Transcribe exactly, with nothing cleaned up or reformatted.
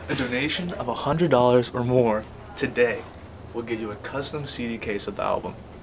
A donation of one hundred dollars or more today will get you a custom C D case of the album.